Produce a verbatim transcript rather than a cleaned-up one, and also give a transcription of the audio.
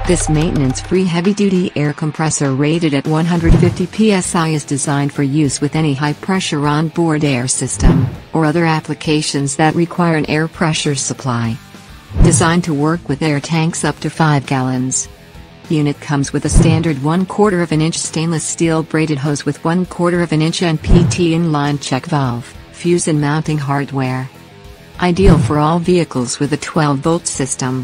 This maintenance-free heavy-duty air compressor rated at one hundred fifty P S I is designed for use with any high-pressure onboard air system, or other applications that require an air pressure supply. Designed to work with air tanks up to five gallons. Unit comes with a standard one quarter of an inch stainless steel braided hose with one quarter of an inch N P T inline check valve, fuse and mounting hardware. Ideal for all vehicles with a twelve volt system.